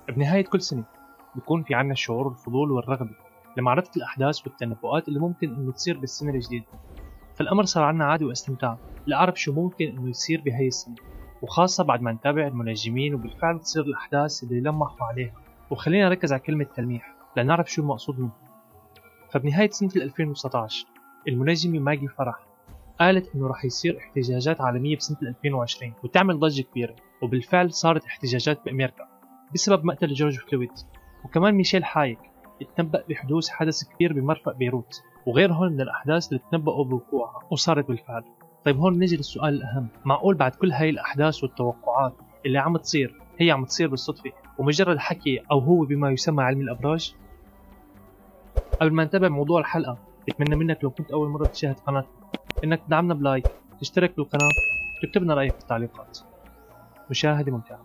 بنهاية كل سنة بيكون في عنا الشعور والفضول والرغبة لمعرفة الأحداث والتنبؤات اللي ممكن إنه تصير بالسنة الجديدة. فالأمر صار عنا عادي واستمتاع لأعرف شو ممكن إنه يصير بهاي السنة، وخاصة بعد ما نتابع المنجمين وبالفعل تصير الأحداث اللي لمحوا عليها. وخلينا نركز على كلمة تلميح لنعرف شو المقصود منه. فبنهاية سنة 2019 المنجمة ماجي فرح قالت إنه رح يصير احتجاجات عالمية بسنة 2020 وتعمل ضجة كبيرة، وبالفعل صارت احتجاجات بأمريكا بسبب مقتل جورج فلويد. وكمان ميشيل حايك اتنبأ بحدوث حدث كبير بمرفأ بيروت وغيرهم من الأحداث اللي تنبأوا بوقوعها وصارت بالفعل. طيب هون نجي للسؤال الأهم، معقول بعد كل هاي الأحداث والتوقعات اللي عم تصير هي عم تصير بالصدفة ومجرد حكي أو هو بما يسمى علم الأبراج؟ قبل ما نتابع موضوع الحلقة بتمنى منك لو كنت أول مرة تشاهد قناتنا إنك تدعمنا بلايك، تشترك بالقناة، وتكتب لنا رأيك في التعليقات. مشاهدة ممتعة.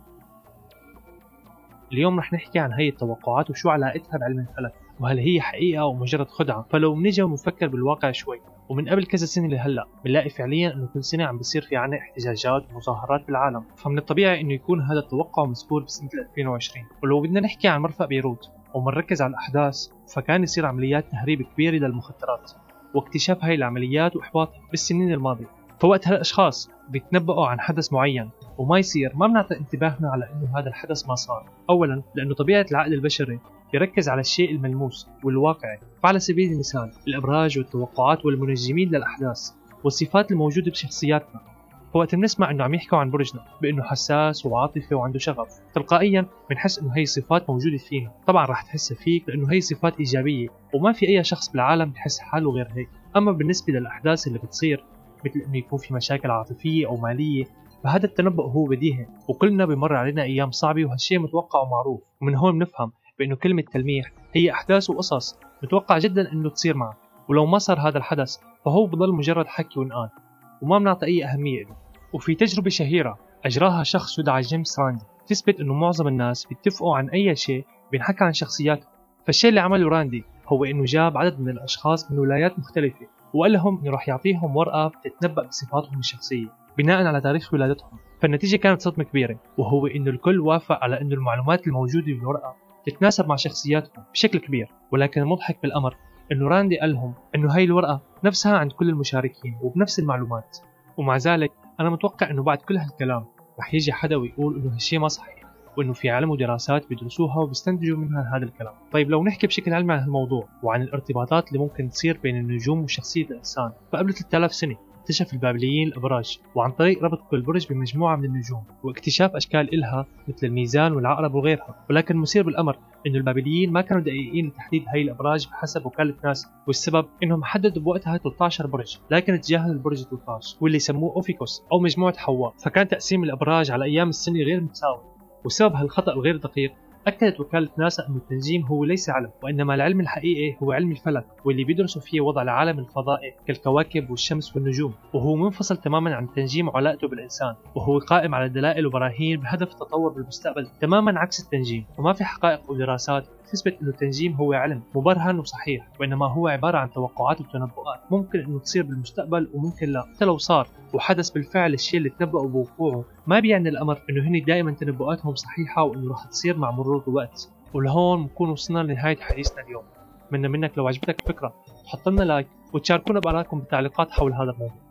اليوم رح نحكي عن هاي التوقعات وشو علاقتها بعلم الفلك، وهل هي حقيقة أو مجرد خدعة. فلو بنجي ونفكر بالواقع شوي، ومن قبل كذا سنة لهلا بنلاقي فعليا إنه كل سنة عم بيصير في عنا احتجاجات ومظاهرات بالعالم، فمن الطبيعي إنه يكون هذا التوقع مذكور بسنة 2020. ولو بدنا نحكي عن مرفأ بيروت ومنركز على الأحداث، فكان يصير عمليات تهريب كبيرة للمخدرات واكتشاف هاي العمليات وإحباطها بالسنين الماضية. فوقت هالأشخاص بيتنبؤوا عن حدث معين وما يصير، ما بنعطي انتباهنا على انه هذا الحدث ما صار. اولا لانه طبيعه العقل البشري يركز على الشيء الملموس والواقعي. فعلى سبيل المثال الابراج والتوقعات والمنجمين للاحداث والصفات الموجوده بشخصياتنا، فوقت بنسمع انه عم يحكوا عن برجنا بانه حساس وعاطفي وعنده شغف، تلقائيا بنحس انه هي صفات موجوده فينا. طبعا راح تحسها فيك لانه هي صفات ايجابيه وما في اي شخص بالعالم بحس حاله غير هيك. اما بالنسبه للاحداث اللي بتصير مثل انه يكون في مشاكل عاطفيه او ماليه، فهذا التنبؤ هو بديهي وكلنا بمر علينا ايام صعبه وهالشيء متوقع ومعروف. ومن هون بنفهم بانه كلمه تلميح هي احداث وقصص متوقع جدا انه تصير معك، ولو ما صار هذا الحدث فهو بضل مجرد حكي ونقال وما بنعطي اي اهميه له. وفي تجربه شهيره اجراها شخص يدعى جيمس راندي تثبت انه معظم الناس بيتفقوا عن اي شيء بينحكى عن شخصياتهم. فالشيء اللي عمله راندي هو انه جاب عدد من الاشخاص من ولايات مختلفه وقال لهم انه راح يعطيهم ورقه بتتنبأ بصفاتهم الشخصيه بناء على تاريخ ولادتهم. فالنتيجة كانت صدمة كبيرة، وهو إنه الكل وافق على إنه المعلومات الموجودة بالورقة تتناسب مع شخصياتهم بشكل كبير. ولكن المضحك بالأمر إنه راندي قال لهم إنه هاي الورقة نفسها عند كل المشاركين وبنفس المعلومات. ومع ذلك أنا متوقع إنه بعد كل هالكلام رح يجي حدا ويقول إنه هالشيء ما صحيح، وإنه في علم ودراسات بيدرسوها وبيستنتجوا منها هذا الكلام. طيب لو نحكي بشكل علمي عن هالموضوع وعن الارتباطات اللي ممكن تصير بين النجوم وشخصية الإنسان، فقبل 3000 سنة اكتشف البابليين الأبراج، وعن طريق ربط كل برج بمجموعة من النجوم واكتشاف أشكال إلها مثل الميزان والعقرب وغيرها. ولكن المثير بالأمر إنه البابليين ما كانوا دقيقين لتحديد هاي الأبراج بحسب وكالة ناسا، والسبب إنهم حددوا بوقتها 13 برج لكن تجاهلوا البرج 13 واللي سموه أوفيكوس أو مجموعة حواء. فكان تقسيم الأبراج على أيام السنة غير متساوي، وسبب هالخطأ الغير دقيق أكدت وكالة ناسا أن التنجيم هو ليس علم، وإنما العلم الحقيقي هو علم الفلك واللي بيدرسوا فيه وضع العالم الفضائي كالكواكب والشمس والنجوم، وهو منفصل تماما عن التنجيم وعلاقته بالإنسان، وهو قائم على دلائل وبراهين بهدف التطور بالمستقبل تماما عكس التنجيم. وما في حقائق ودراسات تثبت أن التنجيم هو علم مبرهن وصحيح، وإنما هو عبارة عن توقعات وتنبؤات ممكن أنه تصير بالمستقبل وممكن لا. حتى لو صار وحدث بالفعل الشيء اللي تنبؤوا بوقوعه، ما بيعني الأمر أنه هن دائما تنبؤاتهم صحيحة وأنه راح تصير مع مرور الوقت. ولهون بنكون وصلنا لنهاية حديثنا اليوم. أتمنى منك لو عجبتك الفكرة تحط لنا لايك وتشاركونا بآرائكم بالتعليقات حول هذا الموضوع.